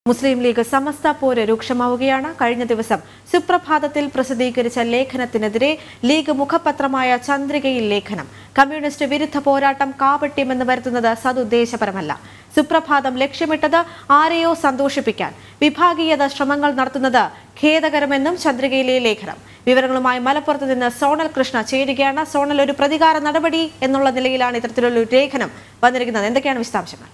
മുസ്ലിം league സമസ്ത പോര് രൂക്ഷമാവുകയാണ്. കഴിഞ്ഞ ദിവസം സുപ്രഭാതത്തിൽ പ്രസിദ്ധീകരിച്ച ലേഖനത്തിനെതിരെ ലീഗ് മുഖപത്രമായ ചന്ദ്രികയിൽ ലേഖനം കമ്മ്യൂണിസ്റ്റ് വിരുദ്ധ പോരാട്ടം കാപട്യമെന്ന് വരുത്തുന്നത് സതുദ്ദേശപരമല്ല. സുപ്രഭാതം ലക്ഷ്യമിട്ടത് ആരെയോ സന്തോഷിപ്പിക്കാൻ വിഭാഗീയത ശ്രമങ്ങൾ നടത്തുന്നത് ഖേദകരമെന്നും ചന്ദ്രികയിലെ ലേഖനം. വിവരങ്ങളുമായി മലപ്പുറത്ത് നിന്ന് സോണൽ കൃഷ്ണ ചേരുകയാണ്. സോണൽ, ഒരു പ്രതികാര നടപടി എന്നുള്ള നിലയിലാണ് ഇത്തരത്തിലുള്ള ഒരു ലേഖനം വന്നിരിക്കുന്നത്. എന്തൊക്കെയാണ് വിശദാംശങ്ങൾ?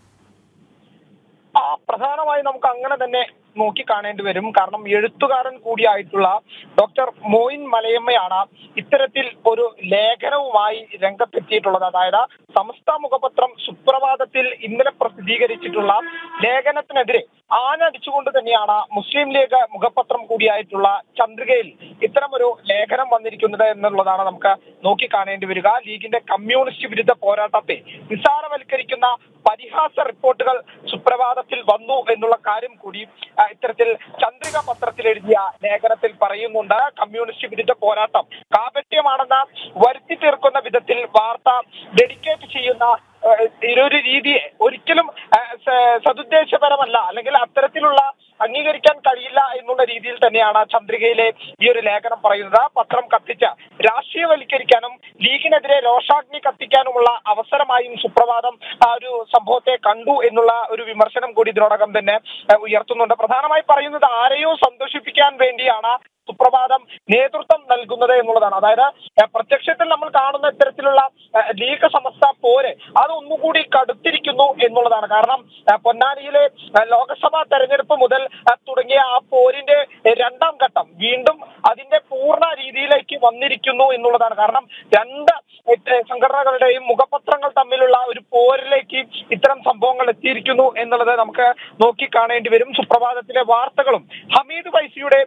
പ്രധാനമായി നമുക്ക് അങ്ങനെ തന്നെ നോക്കി കാണേണ്ടി വരും. കാരണം എഴുത്തുകാരൻ കൂടിയായിട്ടുള്ള ഡോക്ടർ മോയിൻ മലയമ്മയാണ് ഇത്തരത്തിൽ ഒരു ലേഖനവുമായി രംഗത്തെത്തിയിട്ടുള്ളത്. അതായത് സമസ്ത മുഖപത്രം സുപ്രഭാതത്തിൽ ഇന്നലെ പ്രസിദ്ധീകരിച്ചിട്ടുള്ള ലേഖനത്തിനെതിരെ ആഞ്ഞടിച്ചുകൊണ്ട് തന്നെയാണ് മുസ്ലിം ലീഗ് മുഖപത്രം കൂടിയായിട്ടുള്ള ചന്ദ്രികയിൽ ഇത്തരമൊരു ലേഖനം വന്നിരിക്കുന്നത് എന്നുള്ളതാണ് നമുക്ക് നോക്കി കാണേണ്ടി വരിക. ലീഗിന്റെ കമ്മ്യൂണിസ്റ്റ് വിരുദ്ധ പോരാട്ടത്തെ നിസ്സാരവൽക്കരിക്കുന്ന പരിഹാസ റിപ്പോർട്ടുകൾ സുപ്രഭാതത്തിൽ വന്നു എന്നുള്ള കാര്യം കൂടി ഇത്തരത്തിൽ ചന്ദ്രിക പത്രത്തിൽ എഴുതിയ ലേഖനത്തിൽ പറയുന്നുണ്ട്. കമ്മ്യൂണിസ്റ്റ് വിരുദ്ധ പോരാട്ടം കാപട്യമാണെന്ന് വരുത്തി തീർക്കുന്ന വിധത്തിൽ വാർത്ത ഡെഡിക്കേറ്റ് ചെയ്യുന്ന ഒരു രീതിയെ ഒരിക്കലും സതുദ്ദേശപരമല്ല, അല്ലെങ്കിൽ അത്തരത്തിലുള്ള അംഗീകരിക്കാൻ കഴിയില്ല എന്നുള്ള രീതിയിൽ തന്നെയാണ് ചന്ദ്രികയിലെ ഈ ഒരു ലേഖനം പറയുന്നത്. പത്രം കത്തിച്ച് രാഷ്ട്രീയവൽക്കരിക്കാനും ലീഗിനെതിരെ രോഷാഗ്നി കത്തിക്കാനുമുള്ള അവസരമായും സുപ്രഭാതം ആ ഒരു സംഭവത്തെ കണ്ടു എന്നുള്ള ഒരു വിമർശനം കൂടി ഇതിനോടകം തന്നെ ഉയർത്തുന്നുണ്ട്. പ്രധാനമായി പറയുന്നത് ആരെയോ സന്തോഷിപ്പിക്കാൻ വേണ്ടിയാണ് സുപ്രഭാതം നേതൃത്വം നൽകുന്നത് എന്നുള്ളതാണ്. അതായത് പ്രത്യക്ഷത്തിൽ നമ്മൾ കാണുന്ന ഇത്തരത്തിലുള്ള ലീഗ് സമസ്ത പോര് അത് ഒന്നുകൂടി കടുത്തിരിക്കുന്നു എന്നുള്ളതാണ്. കാരണം പൊന്നാനിയിലെ ലോക്സഭാ തെരഞ്ഞെടുപ്പ് മുതൽ തുടങ്ങിയ ആ പോരിന്റെ രണ്ടാം ഘട്ടം വീണ്ടും അതിന്റെ പൂർണ്ണ രീതിയിലേക്ക് വന്നിരിക്കുന്നു എന്നുള്ളതാണ്. കാരണം രണ്ട് സംഘടനകളുടെയും മുഖപത്രങ്ങൾ തമ്മിലുള്ള ഒരു പോരിലേക്ക് ഇത്തരം സംഭവങ്ങൾ എത്തിയിരിക്കുന്നു എന്നുള്ളത് നമുക്ക് നോക്കി കാണേണ്ടി വരും. സുപ്രഭാതത്തിലെ വാർത്തകളും ഹമീദ് ഫൈസിയുടെ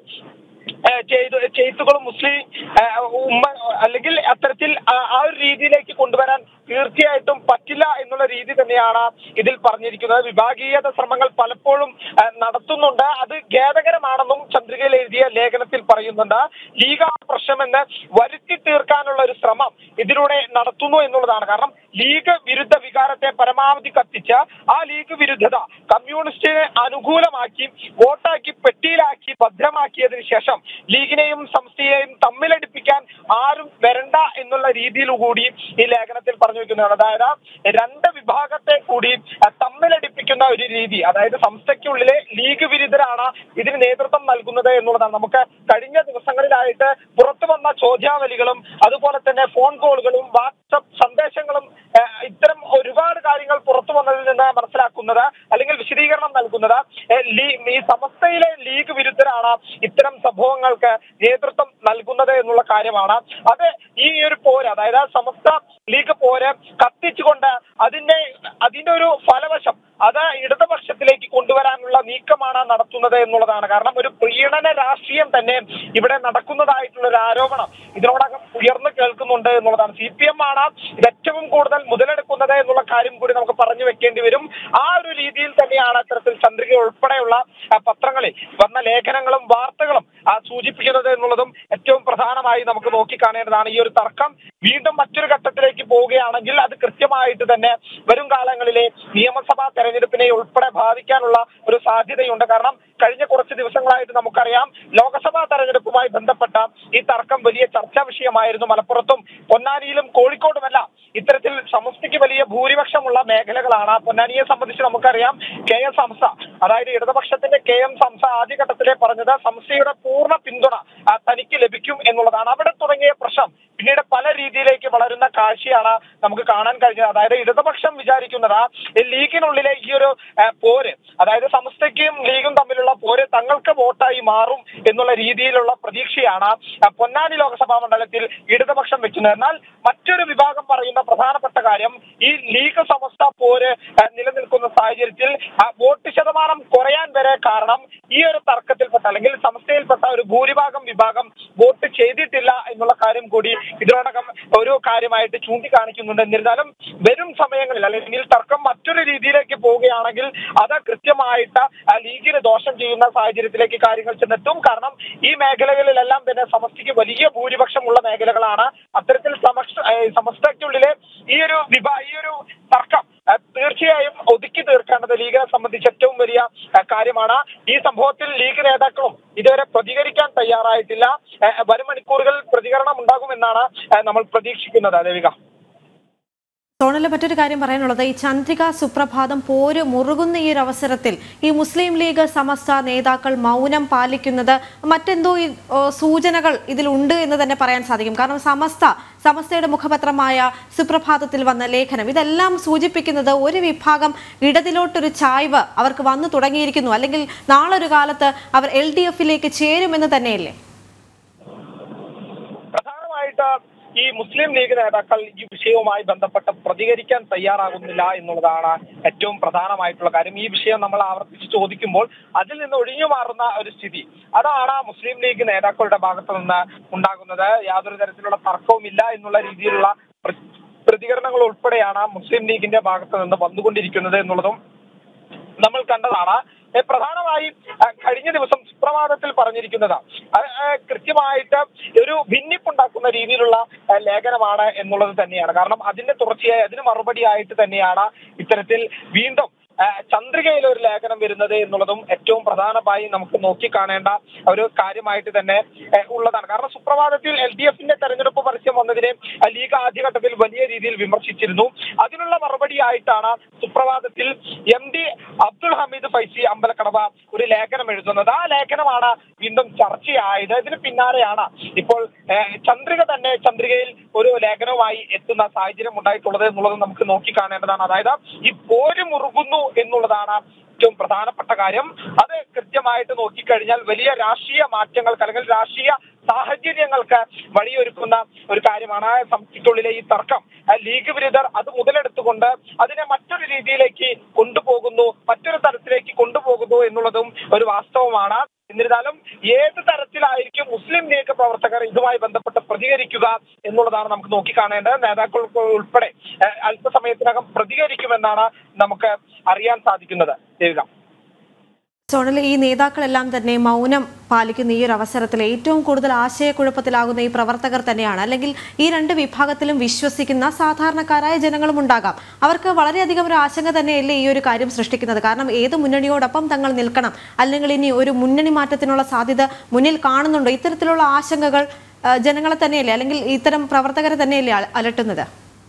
ചെയ്തുകളും മുസ്ലിം ഉമ്മ അല്ലെങ്കിൽ അത്തരത്തിൽ ആ ഒരു രീതിയിലേക്ക് കൊണ്ടുവരാൻ തീർച്ചയായിട്ടും പറ്റില്ല എന്നുള്ള രീതി തന്നെയാണ് ഇതിൽ പറഞ്ഞിരിക്കുന്നത്. വിഭാഗീയത ശ്രമങ്ങൾ പലപ്പോഴും നടത്തുന്നുണ്ട്, അത് ഖേദകരമാണെന്നും ചന്ദ്രികയിൽ എഴുതിയ ലേഖനത്തിൽ പറയുന്നുണ്ട്. ലീഗാണ് പ്രശ്നമെന്ന് വരുത്തി തീർക്കാനുള്ള ഒരു ശ്രമം ഇതിലൂടെ നടത്തുന്നു എന്നുള്ളതാണ്. കാരണം ലീഗ് വിരുദ്ധ വികാരത്തെ പരമാവധി കത്തിച്ച് ആ ലീഗ് വിരുദ്ധത കമ്മ്യൂണിസ്റ്റിനെ അനുകൂലമാക്കി വോട്ടാക്കി പെട്ടിയിലാക്കി ഭദ്രമാക്കിയതിനു ശേഷം ലീഗിനെയും സംസ്ഥയെയും തമ്മിലടിപ്പിക്കാൻ ആരും വരണ്ട എന്നുള്ള രീതിയിൽ കൂടി ഈ ലേഖനത്തിൽ പറഞ്ഞു വെക്കുന്നതാണ്. അതായത് രണ്ട് വിഭാഗത്തെ കൂടി തമ്മിലടിപ്പിക്കുന്ന ഒരു രീതി, അതായത് സംസ്ഥയ്ക്കുള്ളിലെ ലീഗ് വിരുദ്ധരാണ് ഇതിന് നേതൃത്വം നൽകുന്നത് എന്നുള്ളതാണ്. നമുക്ക് കഴിഞ്ഞ ദിവസങ്ങളിലായിട്ട് പുറത്തു വന്ന ചോദ്യാവലികളും അതുപോലെ തന്നെ ഫോൺ കോളുകളും വാട്സപ്പ് സന്ദേശങ്ങളും ഇത്തരം ഒരുപാട് കാര്യങ്ങൾ പുറത്തു വന്നതിൽ നിന്ന് മനസ്സിലാക്കുന്നത് അല്ലെങ്കിൽ വിശദീകരണം നൽകുന്നത് ഈ സമസ്തയിലെ ലീഗ് വിരുദ്ധരാണ് ഇത്തരം സംഭവങ്ങൾക്ക് നേതൃത്വം നൽകുന്നത് എന്നുള്ള കാര്യമാണ്. അത് ഈ ഒരു പോര്, അതായത് സമസ്ത ലീഗ് പോര് കത്തിച്ചുകൊണ്ട് അതിന്റെ ഒരു ഫലവശം അത് ഇടതുപക്ഷത്തിലേക്ക് കൊണ്ടുവരാനുള്ള നീക്കമാണ് നടത്തുന്നത് എന്നുള്ളതാണ്. കാരണം ഒരു പ്രീണന രാഷ്ട്രീയം തന്നെ ഇവിടെ നടക്കുന്നതായിട്ടുള്ള ഒരു ആരോപണം ഇതിനോടകം ഉയർന്നു കേൾക്കുന്നുണ്ട് എന്നുള്ളതാണ്. CPM ആണ് ഇത് ഏറ്റവും കൂടുതൽ മുതലെടുക്കുന്നത് എന്നുള്ള കാര്യം കൂടി നമുക്ക് പറഞ്ഞു വെക്കേണ്ടി വരും. ആ ഒരു രീതിയിൽ തന്നെയാണ് ഇത്തരത്തിൽ ചന്ദ്രിക ഉൾപ്പെടെയുള്ള പത്രങ്ങളിൽ വന്ന ലേഖനങ്ങളും വാർത്തകളും സൂചിപ്പിക്കുന്നത് എന്നുള്ളതും ഏറ്റവും പ്രധാനമായി നമുക്ക് നോക്കിക്കാണേണ്ടതാണ്. ഈ ഒരു തർക്കം വീണ്ടും മറ്റൊരു ഘട്ടത്തിലേക്ക് പോവുകയാണെങ്കിൽ അത് കൃത്യമായിട്ട് തന്നെ വരും കാലങ്ങളിലെ നിയമസഭാ തെരഞ്ഞെടുപ്പിനെ ഉൾപ്പെടെ ബാധിക്കാനുള്ള ഒരു സാധ്യതയുണ്ട്. കാരണം കഴിഞ്ഞ കുറച്ച് ദിവസങ്ങളായിട്ട് നമുക്കറിയാം ലോക്സഭാ തെരഞ്ഞെടുപ്പുമായി ബന്ധപ്പെട്ട ഈ തർക്കം വലിയ ചർച്ചാ വിഷയമായിരുന്നു. മലപ്പുറത്തും പൊന്നാനിയിലും കോഴിക്കോടുമെല്ലാം ഇത്തരത്തിൽ സമസ്തയ്ക്ക് വലിയ ഭൂരിപക്ഷമുള്ള മേഖലകളാണ്. പൊന്നാനിയെ സംബന്ധിച്ച് നമുക്കറിയാം KM സംസ്ഥ, അതായത് ഇടതുപക്ഷത്തിന്റെ KM സംസ്ഥ ആദ്യഘട്ടത്തിലെ പറഞ്ഞത് സംസ്ഥയുടെ പൂർണ്ണ പിന്തുണ തനിക്ക് ലഭിക്കും എന്നുള്ളതാണ്. അവിടെ തുടങ്ങിയ പ്രശ്നം പിന്നീട് പല രീതിയിലേക്ക് വളരുന്ന കാഴ്ചയാണ് നമുക്ക് കാണാൻ കഴിഞ്ഞത്. അതായത് ഇടതുപക്ഷം വിചാരിക്കുന്നത് ലീഗിനുള്ളിലെ ഈ ഒരു പോര്, അതായത് സമസ്തയ്ക്കും ലീഗും തമ്മിലുള്ള പോര് തങ്ങൾക്ക് വോട്ടായി മാറും എന്നുള്ള രീതിയിലുള്ള പ്രതീക്ഷയാണ് പൊന്നാനി ലോക്സഭാ മണ്ഡലത്തിൽ ഇടതുപക്ഷം വെക്കുന്നത്. എന്നാൽ മറ്റൊരു വിഭാഗം പറയുന്ന പ്രധാനപ്പെട്ട കാര്യം ഈ ലീഗ് സമസ്ത പോര് നിലനിൽക്കുന്ന സാഹചര്യത്തിൽ വോട്ട് ശതമാനം കുറയാൻ വരെ കാരണം ഈ ഒരു തർക്കത്തിൽപ്പെട്ട അല്ലെങ്കിൽ സമസ്തയിൽപ്പെട്ട ഒരു ഭൂരിഭാഗം വിഭാഗം വോട്ട് ചെയ്തിട്ടില്ല എന്നുള്ള കാര്യം കൂടി ഇതിനോടകം ഒരു കാര്യമായിട്ട് ചൂണ്ടിക്കാണിക്കുന്നുണ്ട്. എന്നിരുന്നാലും വരും സമയങ്ങളിൽ അല്ലെങ്കിൽ തർക്കം മറ്റൊരു രീതിയിലേക്ക് പോവുകയാണെങ്കിൽ അത് കൃത്യമായിട്ട് ലീഗിന് ദോഷം ചെയ്യുന്ന സാഹചര്യത്തിലേക്ക് കാര്യങ്ങൾ ചെന്നെത്തും. കാരണം ഈ മേഖലകളിലെല്ലാം തന്നെ സമസ്തയ്ക്ക് വലിയ ഭൂരിപക്ഷമുള്ള മേഖലകളാണ്. അത്തരത്തിൽ സമസ്തയ്ക്കുള്ളിലെ ഈ ഒരു തർക്കം തീർച്ചയായും ഒതുക്കി തീർക്കേണ്ടത് ലീഗിനെ സംബന്ധിച്ച് ഏറ്റവും വലിയ കാര്യമാണ്. ഈ സംഭവത്തിൽ ലീഗ് നേതാക്കളും ഇതുവരെ പ്രതികരിക്കാൻ തയ്യാറായിട്ടില്ല. വരും മണിക്കൂറുകളിൽ പ്രതികരണം ഉണ്ടാകുമെന്നാണ് നമ്മൾ പ്രതീക്ഷിക്കുന്നത്. ദേവിക, സോണലിലെ മറ്റൊരു കാര്യം പറയാനുള്ളത്, ഈ ചന്ദ്രിക സുപ്രഭാതം പോര് മുറുകുന്ന ഈ ഒരു അവസരത്തിൽ ഈ മുസ്ലിം ലീഗ് സമസ്ത നേതാക്കൾ മൗനം പാലിക്കുന്നത് മറ്റെന്തോ സൂചനകൾ ഇതിലുണ്ട് എന്ന് തന്നെ പറയാൻ സാധിക്കും. കാരണം സമസ്തയുടെ മുഖപത്രമായ സുപ്രഭാതത്തിൽ വന്ന ലേഖനം ഇതെല്ലാം സൂചിപ്പിക്കുന്നത് ഒരു വിഭാഗം ഇടതിലോട്ടൊരു ചായ്വ് അവർക്ക് വന്നു തുടങ്ങിയിരിക്കുന്നു, അല്ലെങ്കിൽ നാളൊരു കാലത്ത് അവർ LDF-ലേക്ക് ചേരുമെന്ന് തന്നെയല്ലേ? പ്രധാനമായിട്ട് ഈ മുസ്ലിം ലീഗ് നേതാക്കൾ ഈ വിഷയവുമായി ബന്ധപ്പെട്ട് പ്രതികരിക്കാൻ തയ്യാറാകുന്നില്ല എന്നുള്ളതാണ് ഏറ്റവും പ്രധാനമായിട്ടുള്ള കാര്യം. ഈ വിഷയം നമ്മൾ ആവർത്തിച്ച് ചോദിക്കുമ്പോൾ അതിൽ നിന്ന് ഒഴിഞ്ഞു മാറുന്ന ഒരു സ്ഥിതി, അതാണ് മുസ്ലിം ലീഗ് നേതാക്കളുടെ ഭാഗത്തു നിന്ന് ഉണ്ടാകുന്നത്. യാതൊരു തരത്തിലുള്ള തർക്കവുമില്ല എന്നുള്ള രീതിയിലുള്ള പ്രതികരണങ്ങൾ ഉൾപ്പെടെയാണ് മുസ്ലിം ലീഗിന്റെ ഭാഗത്ത് നിന്ന് വന്നുകൊണ്ടിരിക്കുന്നത് എന്നുള്ളതും നമ്മൾ കണ്ടതാണ്. പ്രധാനമായും കഴിഞ്ഞ ദിവസം സുപ്രഭാതത്തിൽ പറഞ്ഞിരിക്കുന്നത് കൃത്യമായിട്ട് ഒരു ഭിന്നിപ്പുണ്ടാക്കുന്ന രീതിയിലുള്ള ലേഖനമാണ് എന്നുള്ളത് തന്നെയാണ്. കാരണം അതിന്റെ തുടർച്ചയായി അതിന് മറുപടിയായിട്ട് തന്നെയാണ് ഇത്തരത്തിൽ വീണ്ടും ചന്ദ്രികയിൽ ഒരു ലേഖനം വരുന്നത് എന്നുള്ളതും ഏറ്റവും പ്രധാനമായി നമുക്ക് നോക്കിക്കാണേണ്ട ഒരു കാര്യമായിട്ട് തന്നെ ഉള്ളതാണ്. കാരണം സുപ്രഭാതത്തിൽ LDF-ന്റെ തെരഞ്ഞെടുപ്പ് പരസ്യം വന്നതിനെ ലീഗ് ആദ്യഘട്ടത്തിൽ വലിയ രീതിയിൽ വിമർശിച്ചിരുന്നു. അതിനുള്ള മറുപടിയായിട്ടാണ് സുപ്രഭാതത്തിൽ MD അബ്ദുൽ ഹമീദ് ഫൈസി അമ്പലക്കടവ ഒരു ലേഖനം എഴുതുന്നത്. ആ ലേഖനമാണ് വീണ്ടും ചർച്ചയായത്. ഇതിന് പിന്നാലെയാണ് ഇപ്പോൾ ചന്ദ്രികയിൽ ഒരു ലേഖനവുമായി എത്തുന്ന സാഹചര്യം ഉണ്ടായിട്ടുള്ളത് എന്നുള്ളത് നമുക്ക് നോക്കിക്കാണേണ്ടതാണ്. അതായത് ഈ പോര് മുറുകുന്നു എന്നുള്ളതാണ് ഏറ്റവും പ്രധാനപ്പെട്ട കാര്യം. അത് കൃത്യമായിട്ട് നോക്കിക്കഴിഞ്ഞാൽ വലിയ രാഷ്ട്രീയ മാറ്റങ്ങൾക്ക് അല്ലെങ്കിൽ രാഷ്ട്രീയ സാഹചര്യങ്ങൾക്ക് വഴിയൊരുക്കുന്ന ഒരു കാര്യമാണ്. സംസ്ഥാനത്തുള്ളിലെ ഈ തർക്കം ലീഗ് വിരുദ്ധർ അത് മുതലെടുത്തുകൊണ്ട് അതിനെ മറ്റൊരു രീതിയിലേക്ക് കൊണ്ടുപോകുന്നു, മറ്റൊരു തരത്തിലേക്ക് കൊണ്ടുപോകുന്നു എന്നുള്ളതും ഒരു വാസ്തവമാണ്. എന്നിരുന്നാലും ഏത് തരത്തിലായിരിക്കും മുസ്ലിം ലീഗ് പ്രവർത്തകർ ഇതുമായി ബന്ധപ്പെട്ട് പ്രതികരിക്കുക എന്നുള്ളതാണ് നമുക്ക് നോക്കിക്കാണേണ്ടത്. നേതാക്കൾക്ക് ഉൾപ്പെടെ അല്പസമയത്തിനകം പ്രതികരിക്കുമെന്നാണ് നമുക്ക് അറിയാൻ സാധിക്കുന്നത്. സോണൽ, ഈ നേതാക്കളെല്ലാം തന്നെ മൗനം പാലിക്കുന്ന ഈ ഒരു അവസരത്തിൽ ഏറ്റവും കൂടുതൽ ആശയക്കുഴപ്പത്തിലാകുന്ന ഈ പ്രവർത്തകർ തന്നെയാണ്, അല്ലെങ്കിൽ ഈ രണ്ട് വിഭാഗത്തിലും വിശ്വസിക്കുന്ന സാധാരണക്കാരായ ജനങ്ങളും ഉണ്ടാകാം. അവർക്ക് വളരെയധികം ഒരു ആശങ്ക തന്നെയല്ലേ ഈ ഒരു കാര്യം സൃഷ്ടിക്കുന്നത്. കാരണം ഏത് മുന്നണിയോടൊപ്പം തങ്ങൾ നിൽക്കണം, അല്ലെങ്കിൽ ഇനി ഒരു മുന്നണി മാറ്റത്തിനുള്ള സാധ്യത മുന്നിൽ കാണുന്നുണ്ടോ? ഇത്തരത്തിലുള്ള ആശങ്കകൾ ജനങ്ങളെ തന്നെയല്ലേ, അല്ലെങ്കിൽ ഇത്തരം പ്രവർത്തകരെ തന്നെയല്ലേ അലട്ടുന്നത്?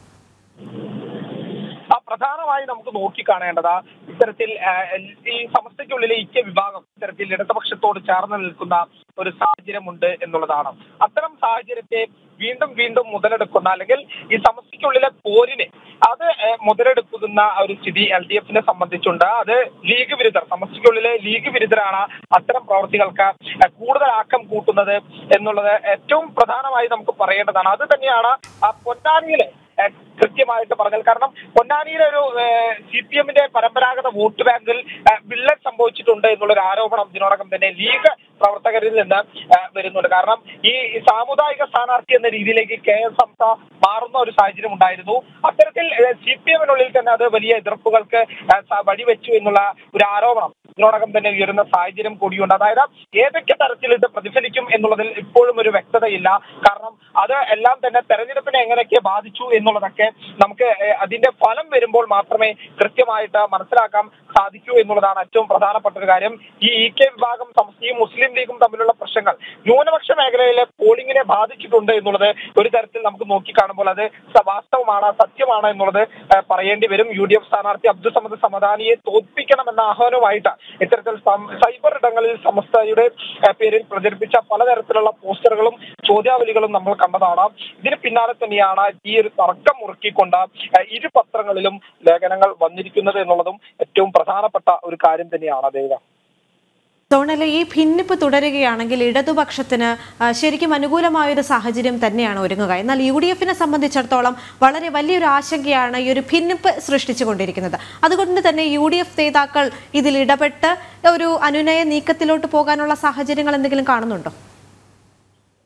പ്രധാനമായി നമുക്ക് നോക്കിക്കാണേണ്ടത് ഇത്തരത്തിൽ ഈ സമസ്തയ്ക്കുള്ളിലെ വിഭാഗം ഇത്തരത്തിൽ ഇടതുപക്ഷത്തോട് ചേർന്ന് നിൽക്കുന്ന ഒരു സാഹചര്യമുണ്ട് എന്നുള്ളതാണ്. അത്തരം സാഹചര്യത്തെ വീണ്ടും മുതലെടുക്കുന്ന അല്ലെങ്കിൽ ഈ സമസ്തയ്ക്കുള്ളിലെ പോരിനെ അത് മുതലെടുക്കുന്ന ഒരു സ്ഥിതി LDF-നെ സംബന്ധിച്ചുണ്ട്. അത് ലീഗ് വിരുദ്ധർ, സമസ്തയ്ക്കുള്ളിലെ ലീഗ് വിരുദ്ധരാണ് അത്തരം പ്രവർത്തികൾക്ക് കൂടുതൽ ആക്കം കൂട്ടുന്നത് എന്നുള്ളത് ഏറ്റവും പ്രധാനമായി നമുക്ക് പറയേണ്ടതാണ്. അത് തന്നെയാണ് പൊന്നാനിയിലെ കൃത്യമായിട്ട് പറഞ്ഞാൽ. കാരണം പൊന്നാനിയിലെ ഒരു CPM-ന്റെ പരമ്പരാഗത വോട്ട് ബാങ്കിൽ വിള്ളൽ സംഭവിച്ചിട്ടുണ്ട് എന്നുള്ളൊരു ആരോപണം ഇതിനോടകം തന്നെ ലീഗ് പ്രവർത്തകരിൽ നിന്ന് വരുന്നുണ്ട്. കാരണം ഈ സാമുദായിക സ്ഥാനാർത്ഥി എന്ന രീതിയിലേക്ക് KM സമസ്ത മാറുന്ന ഒരു സാഹചര്യം ഉണ്ടായിരുന്നു. അത്തരത്തിൽ CPM-നുള്ളിൽ തന്നെ അത് വലിയ എതിർപ്പുകൾക്ക് വഴിവെച്ചു എന്നുള്ള ഒരു ആരോപണം ഇതിനോടകം തന്നെ ഉയരുന്ന സാഹചര്യം കൂടിയുണ്ട്. അതായത് ഏതൊക്കെ തരത്തിൽ ഇത് പ്രതിഫലിക്കും എന്നുള്ളതിൽ ഇപ്പോഴും ഒരു വ്യക്തതയില്ല. കാരണം അത് എല്ലാം തന്നെ തെരഞ്ഞെടുപ്പിനെ എങ്ങനെയൊക്കെ ബാധിച്ചു എന്നുള്ളതൊക്കെ നമുക്ക് അതിന്റെ ഫലം വരുമ്പോൾ മാത്രമേ കൃത്യമായിട്ട് മനസ്സിലാക്കാൻ സാധിക്കൂ എന്നുള്ളതാണ് ഏറ്റവും പ്രധാനപ്പെട്ട ഒരു കാര്യം. ഈ EK വിഭാഗം സമസ്തയും മുസ്ലിം ലീഗും തമ്മിലുള്ള പ്രശ്നങ്ങൾ ന്യൂനപക്ഷ മേഖലയിലെ പോളിംഗിനെ ബാധിച്ചിട്ടുണ്ട് എന്നുള്ളത് ഒരു തരത്തിൽ നമുക്ക് നോക്കിക്കാണുമ്പോൾ അത് വാസ്തവമാണ്, സത്യമാണ് എന്നുള്ളത് പറയേണ്ടി വരും. UDF സ്ഥാനാർത്ഥി അബ്ദുൾ സമദ് സമദാനിയെ തോൽപ്പിക്കണമെന്ന ആഹ്വാനവുമായിട്ട് ഇത്തരത്തിൽ സൈബർ ഇടങ്ങളിൽ സമസ്തയുടെ പേരിൽ പ്രചരിപ്പിച്ച പലതരത്തിലുള്ള പോസ്റ്ററുകളും ചോദ്യാവലികളും നമ്മൾ കണ്ടതാണ്. ഇതിന് പിന്നാലെ തന്നെയാണ് ഈ ഒരു തർക്കം മുറുക്കിക്കൊണ്ട് ഇരു പത്രങ്ങളിലും ലേഖനങ്ങൾ വന്നിരിക്കുന്നത് എന്നുള്ളതും ഏറ്റവും പ്രധാനപ്പെട്ട ഒരു കാര്യം തന്നെയാണ്. ദേവ, സോണലെ, ഈ ഭിന്നിപ്പ് തുടരുകയാണെങ്കിൽ ഇടതുപക്ഷത്തിന് ശരിക്കും അനുകൂലമായൊരു സാഹചര്യം തന്നെയാണ് ഒരുങ്ങുക. എന്നാൽ UDF-നെ സംബന്ധിച്ചിടത്തോളം വളരെ വലിയൊരു ആശങ്കയാണ് ഈ ഒരു ഭിന്നിപ്പ് സൃഷ്ടിച്ചുകൊണ്ടിരിക്കുന്നത്. അതുകൊണ്ട് തന്നെ UDF നേതാക്കൾ ഇതിൽ ഇടപെട്ട് ഒരു അനുനയ നീക്കത്തിലോട്ട് പോകാനുള്ള സാഹചര്യങ്ങൾ എന്തെങ്കിലും കാണുന്നുണ്ടോ?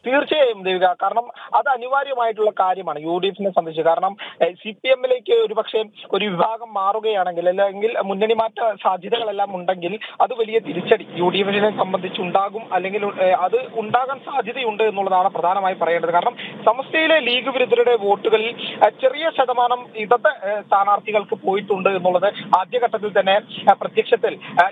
തീർച്ചയായും ദേവിക, കാരണം അത് അനിവാര്യമായിട്ടുള്ള കാര്യമാണ് UDF-നെ സംബന്ധിച്ച്. കാരണം CPM-ലേക്ക് ഒരുപക്ഷെ ഒരു വിഭാഗം മാറുകയാണെങ്കിൽ, അല്ലെങ്കിൽ മുന്നണി മാറ്റ സാധ്യതകളെല്ലാം ഉണ്ടെങ്കിൽ അത് വലിയ തിരിച്ചടി UDF-നെ സംബന്ധിച്ചുണ്ടാകും, അല്ലെങ്കിൽ അത് ഉണ്ടാകാൻ സാധ്യതയുണ്ട് എന്നുള്ളതാണ് പ്രധാനമായി പറയേണ്ടത്. കാരണം സമസ്തയിലെ ലീഗ് വിരുദ്ധരുടെ വോട്ടുകളിൽ ചെറിയ ശതമാനം ഇടത് സ്ഥാനാർത്ഥികൾക്ക് പോയിട്ടുണ്ട് എന്നുള്ളത് ആദ്യഘട്ടത്തിൽ തന്നെ പ്രത്യക്ഷത്തിൽ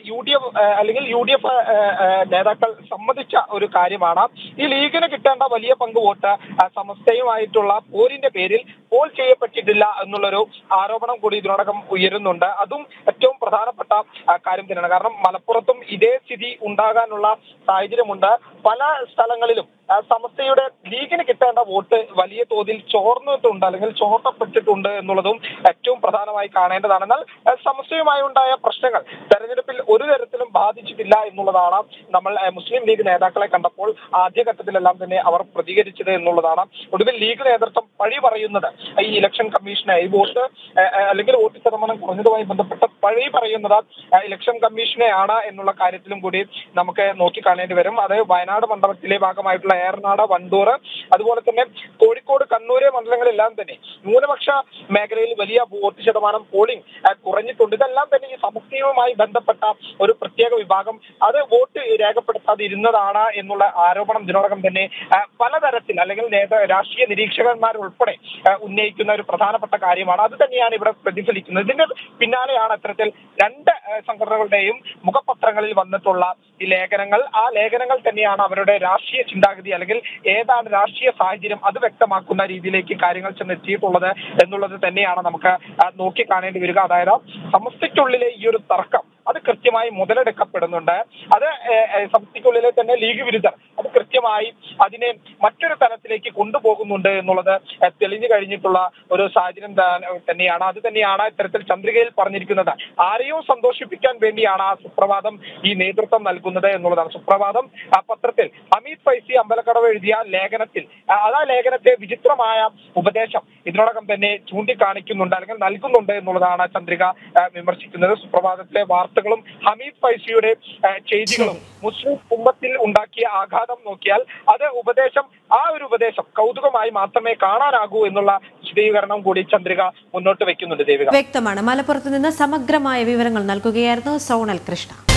UDF നേതാക്കൾ സമ്മതിച്ച ഒരു കാര്യമാണ്. ഈ ലീഗിന് കിട്ടേണ്ട വലിയ പങ്ക് വോട്ട് സമസ്തയുമായിട്ടുള്ള പോരിന്റെ പേരിൽ പോൾ ചെയ്യപ്പെട്ടിട്ടില്ല എന്നുള്ളൊരു ആരോപണം കൂടി ഇതിനോടകം ഉയരുന്നുണ്ട്. അതും ഏറ്റവും പ്രധാനപ്പെട്ട കാര്യം തന്നെയാണ്. കാരണം മലപ്പുറത്തും ഇതേ സ്ഥിതി ഉണ്ടാകാനുള്ള സാഹചര്യമുണ്ട്. പല സ്ഥലങ്ങളിലും സമസ്തയുടെ ലീഗിന് കിട്ടേണ്ട വോട്ട് വലിയ തോതിൽ ചോർന്നിട്ടുണ്ട്, അല്ലെങ്കിൽ ചോർത്തപ്പെട്ടിട്ടുണ്ട് എന്നുള്ളതും ഏറ്റവും പ്രധാനമായി കാണേണ്ടതാണ്. എന്നാൽ സമസ്തയുമായി ഉണ്ടായ പ്രശ്നങ്ങൾ തെരഞ്ഞെടുപ്പിൽ ഒരു തരത്തിലും ബാധിച്ചിട്ടില്ല എന്നുള്ളതാണ് നമ്മൾ മുസ്ലിം ലീഗ് നേതാക്കളെ കണ്ടപ്പോൾ ആദ്യഘട്ടത്തിലെല്ലാം തന്നെ അവർ പ്രതികരിച്ചത് എന്നുള്ളതാണ്. ഒടുവിൽ ലീഗ് നേതൃത്വം പഴി പറയുന്നത് ഈ ഇലക്ഷൻ കമ്മീഷനെ, ഈ വോട്ട് അല്ലെങ്കിൽ വോട്ട് ശതമാനം കുറഞ്ഞതുമായി ബന്ധപ്പെട്ട് പഴി പറയുന്നത് ഇലക്ഷൻ കമ്മീഷനെയാണ് എന്നുള്ള കാര്യത്തിലും കൂടി നമുക്ക് നോക്കിക്കാണേണ്ടി വരും. അത് വയനാട് മണ്ഡലത്തിലെ ഭാഗമായിട്ടുള്ള ഏറനാട്, വണ്ടൂർ, അതുപോലെ തന്നെ കോഴിക്കോട്, കണ്ണൂർ മണ്ഡലങ്ങളെല്ലാം തന്നെ ന്യൂനപക്ഷ മേഖലയിൽ വലിയ വോട്ട് ശതമാനം പോളിംഗ് കുറഞ്ഞിട്ടുണ്ട്. ഇതെല്ലാം തന്നെ ഈ സമസ്തയുമായി ബന്ധപ്പെട്ട ഒരു പ്രത്യേക വിഭാഗം അത് വോട്ട് രേഖപ്പെടുത്താതിരുന്നതാണ് എന്നുള്ള ആരോപണം ഇതിനോടകം തന്നെ പലതരത്തിൽ, അല്ലെങ്കിൽ രാഷ്ട്രീയ നിരീക്ഷകന്മാർ ഉൾപ്പെടെ ഉന്നയിക്കുന്ന ഒരു പ്രധാനപ്പെട്ട കാര്യമാണ്. അത് തന്നെയാണ് ഇവിടെ പ്രതിഫലിക്കുന്നത്. ഇതിന്റെ പിന്നാലെയാണ് ഇത്തരത്തിൽ രണ്ട് സംഘടനകളുടെയും മുഖപത്രങ്ങളിൽ വന്നിട്ടുള്ള ഈ ലേഖനങ്ങൾ. ആ ലേഖനങ്ങൾ തന്നെയാണ് അവരുടെ രാഷ്ട്രീയ ചിന്താഗതി, അല്ലെങ്കിൽ ഏതാണ് രാഷ്ട്രീയ സാഹചര്യം അത് വ്യക്തമാക്കുന്ന രീതിയിലേക്ക് കാര്യങ്ങൾ ചെന്നെത്തിയിട്ടുള്ളത് എന്നുള്ളത് തന്നെയാണ് നമുക്ക് നോക്കിക്കാണേണ്ടി വരിക. അതായത് സമസ്തയ്ക്കുള്ളിലെ ഈ ഒരു തർക്കം അത് കൃത്യമായി മുതലെടുക്കപ്പെടുന്നുണ്ട്. അത് സമസ്തയ്ക്കുള്ളിലെ തന്നെ ലീഗ് വിരുദ്ധർ അത് കൃത്യമായി അതിനെ മറ്റൊരു തലത്തിലേക്ക് കൊണ്ടുപോകുന്നുണ്ട് എന്നുള്ളത് തെളിഞ്ഞു കഴിഞ്ഞിട്ടുള്ള ഒരു സാഹചര്യം തന്നെയാണ്. അത് തന്നെയാണ് ഇത്തരത്തിൽ ചന്ദ്രികയിൽ പറഞ്ഞിരിക്കുന്നത്. ആരെയും സന്തോഷിപ്പിക്കാൻ വേണ്ടിയാണ് ആ സുപ്രഭാതം ഈ നേതൃത്വം നൽകുന്നത് എന്നുള്ളതാണ്. സുപ്രഭാതം ആ പത്രത്തിൽ ഹമീദ് ഫൈസി അമ്പലക്കടവ് എഴുതിയ ലേഖനത്തിൽ ആ ലേഖനത്തെ വിചിത്രമായ ഉപദേശം ഇതിനോടകം തന്നെ ചൂണ്ടിക്കാണിക്കുന്നുണ്ട്, അല്ലെങ്കിൽ നൽകുന്നുണ്ട് എന്നുള്ളതാണ് ചന്ദ്രിക വിമർശിക്കുന്നത്. സുപ്രഭാതത്തിലെ വാർത്തകളും ഹമീദ് ഫൈസിയുടെ ചെയ്തികളും മുസ്ലിം ഉമ്മത്തിൽ ഉണ്ടാക്കിയ ആഘാതം നോക്കിയാൽ അത് ആ ഒരു ഉപദേശം കൗതുകമായി മാത്രമേ കാണാനാകൂ എന്നുള്ള വിശദീകരണം കൂടി ചന്ദ്രിക മുന്നോട്ട് വെക്കുന്നുണ്ട്. ദേവിക, വ്യക്തമാണ്. മലപ്പുറത്ത് നിന്ന് സമഗ്രമായ വിവരങ്ങൾ നൽകുകയായിരുന്നു സോണൽ കൃഷ്ണ.